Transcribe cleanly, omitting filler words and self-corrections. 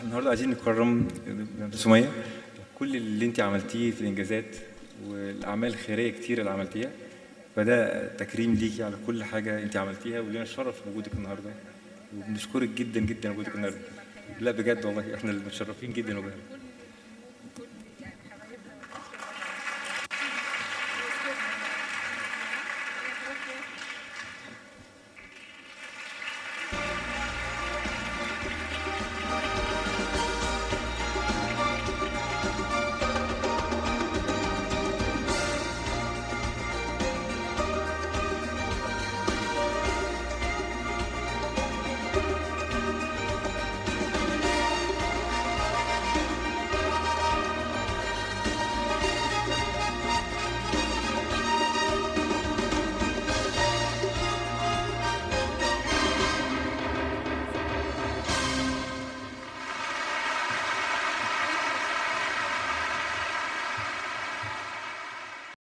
النهارده عايزين نكرم سمية. كل اللي انت عملتيه في الانجازات والاعمال الخيريه كتير اللي عملتيها، فده تكريم ليكي على كل حاجه انت عملتيها، ولينا الشرف بوجودك النهارده، وبنشكرك جدا جدا وجودك النهارده. لا بجد والله احنا اللي متشرفين جدا وجودك.